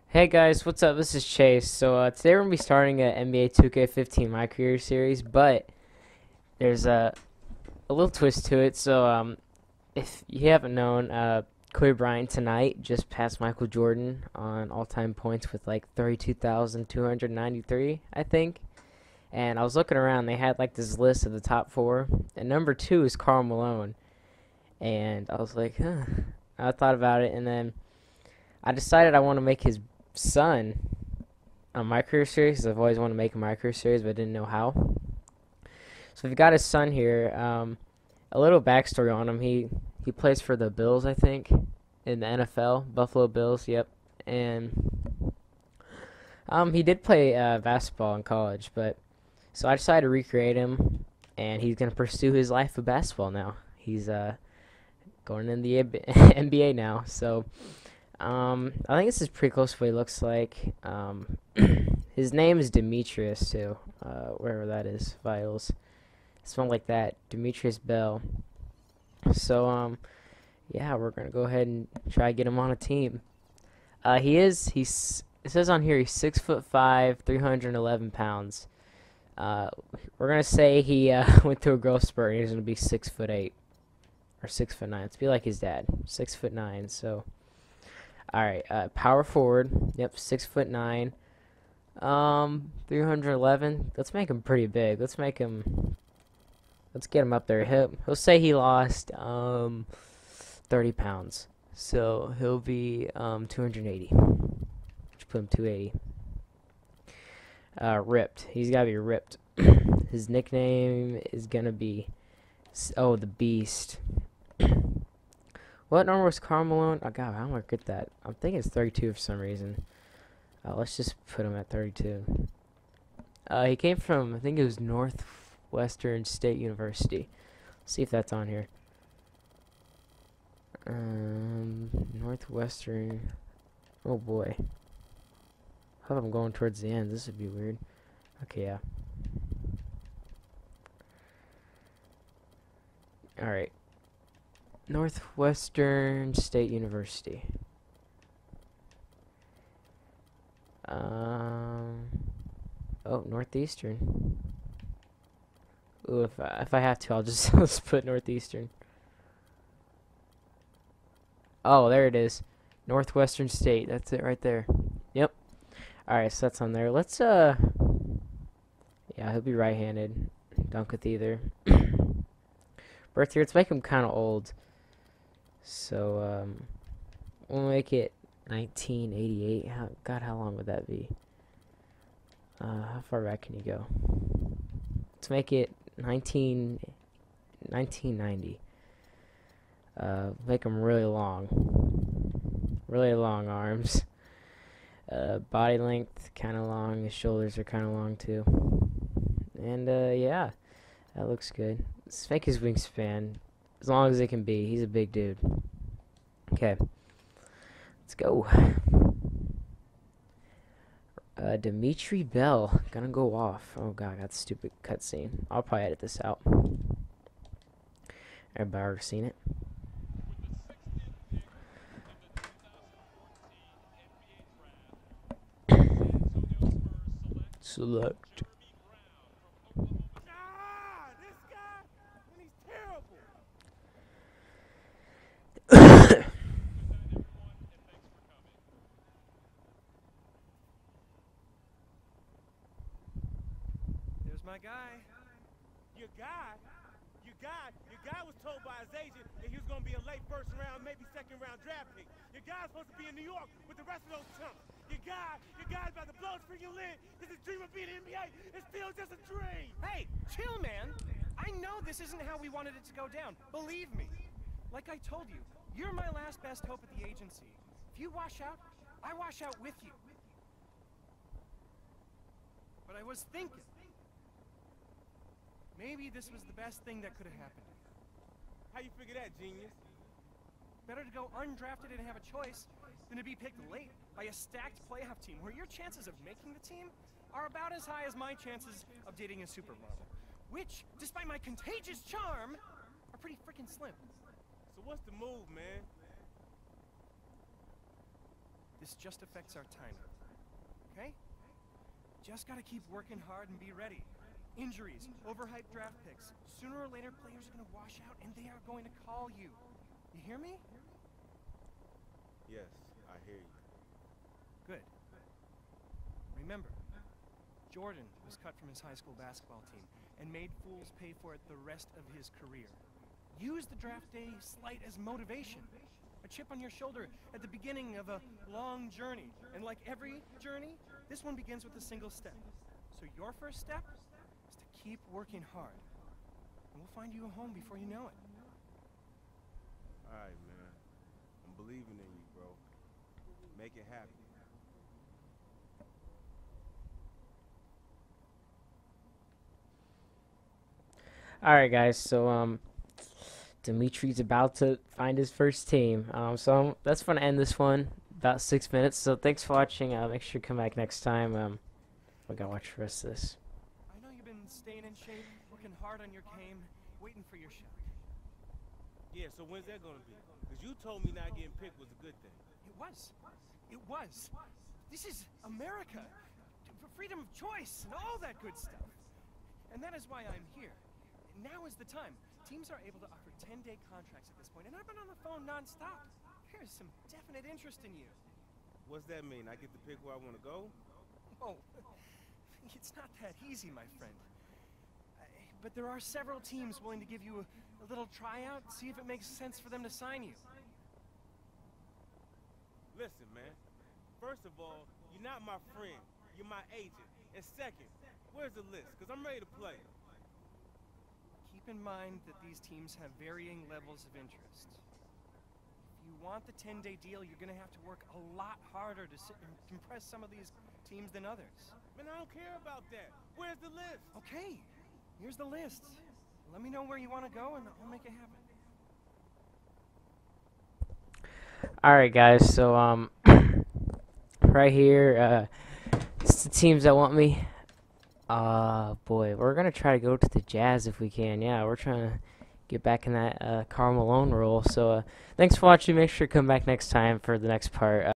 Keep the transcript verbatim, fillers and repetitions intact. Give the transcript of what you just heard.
Hey guys, what's up? This is Chase. So uh, today we're gonna be starting a N B A two K fifteen MyCareer series, but there's a a little twist to it. So um, if you haven't known, uh, Kobe Bryant tonight just passed Michael Jordan on all-time points with like thirty-two thousand two hundred ninety-three, I think. And I was looking around, they had like this list of the top four, and number two is Karl Malone. And I was like, huh. I thought about it, and then I decided I want to make his son a my career series 'cause I've always wanted to make a my career series, but I didn't know how. So we've got his son here. Um, a little backstory on him. He he plays for the Bills, I think, in the N F L, Buffalo Bills. Yep, and um, he did play uh, basketball in college, but so I decided to recreate him, and he's gonna pursue his life of basketball now. He's uh going in the N B A now, so. Um, I think this is pretty close to what he looks like. Um, his name is Demetress too, uh, wherever that is, Vials. Something like that, Demetress Bell. So, um, yeah, we're gonna go ahead and try to get him on a team. Uh, he is, he's, it says on here he's six foot five, three hundred eleven pounds. Uh, we're gonna say he, uh, went through a growth spurt and he's gonna be six foot eight. Or six foot nine. Let's be like his dad, six foot nine, so. Alright, uh, power forward. Yep, six foot nine. Um, three hundred eleven. Let's make him pretty big. Let's make him. Let's get him up there. He'll, he'll say he lost um thirty pounds, so he'll be um two hundred eighty. Let's put him two eighty. Uh, ripped. He's gotta be ripped. His nickname is gonna be oh the Beast. What number was Karl Malone? Oh god, I don't want to get that. I'm thinking it's thirty-two for some reason. Uh, let's just put him at thirty-two. Uh, he came from, I think it was Northwestern State University. Let's see if that's on here. Um, Northwestern. Oh boy. I hope I'm going towards the end. This would be weird. Okay, yeah. Alright. Northwestern State University. Um. Oh, Northeastern. Ooh, if I, if I have to, I'll just let's put Northeastern. Oh, there it is. Northwestern State. That's it right there. Yep. All right, so that's on there. Let's uh. Yeah, he'll be right-handed. Dunk with either. Birth year. Let's make him kind of old. So, um, we'll make it nineteen eighty-eight. How, God, how long would that be? Uh, how far back can you go? Let's make it nineteen, nineteen ninety. Uh, make them really long. Really long arms. Uh, body length, kind of long. His shoulders are kind of long, too. And, uh, yeah. That looks good. Let's make his wingspan as long as it can be. He's a big dude. Okay. Let's go. Uh, Demetress Bell. Gonna go off. Oh god, I got stupid cutscene. I'll probably edit this out. Everybody already seen it. Select. My guy. Your guy? Your guy? Your guy was told by his agent that he was going to be a late first round, maybe second round draft pick. Your guy's supposed to be in New York with the rest of those chumps. Your guy, your guy's about to blow his freaking lid. His dream of being in the N B A is still just a dream. Hey, chill, man. I know this isn't how we wanted it to go down. Believe me. Like I told you, you're my last best hope at the agency. If you wash out, I wash out with you. But I was thinking. Maybe this was the best thing that could have happened. How you figure that, genius? Better to go undrafted and have a choice than to be picked late by a stacked playoff team where your chances of making the team are about as high as my chances of dating a supermodel. Which, despite my contagious charm, are pretty freaking slim. So what's the move, man? The this just affects our timing. Okay? Just gotta keep working hard and be ready. Injuries, overhyped draft picks. Sooner or later, players are gonna wash out and they are going to call you. You hear me? Yes, I hear you. Good. Remember, Jordan was cut from his high school basketball team and made fools pay for it the rest of his career. Use the draft day slight as motivation. A chip on your shoulder at the beginning of a long journey. And like every journey, this one begins with a single step. So your first step is to keep working hard. And we'll find you a home before you know it. All right, man. I'm believing in you, bro. Make it happen. All right, guys. So um, Dimitri's about to find his first team. Um, so um, that's going to end this one. About six minutes. So thanks for watching. Uh, make sure to come back next time. Um, we gotta watch the rest of this. I know you've been staying in shape, working hard on your game, waiting for your shot. Yeah, so when's that gonna be? Because you told me not getting picked was a good thing. It was. It was. This is America. Freedom of choice and all that good stuff. And that is why I'm here. Now is the time. Teams are able to offer ten-day contracts at this point, and I've been on the phone non-stop. There's some definite interest in you. What's that mean? I get to pick where I want to go? Oh, it's not that easy, my friend. Uh, but there are several teams willing to give you a, a little tryout, see if it makes sense for them to sign you. Listen, man. First of all, you're not my friend. You're my agent. And second, where's the list? Because I'm ready to play. Keep in mind that these teams have varying levels of interest. If you want the ten-day deal, you're going to have to work a lot harder to sit and impress some of these teams than others. Man, I don't care about that. Where's the list? Okay, here's the list. Let me know where you want to go, and I'll make it happen. All right, guys. So um, right here, uh, it's the teams that want me. Uh, boy, we're gonna try to go to the Jazz if we can. Yeah, we're trying to get back in that uh, Karl Malone role. So uh, thanks for watching. Make sure to come back next time for the next part. Uh,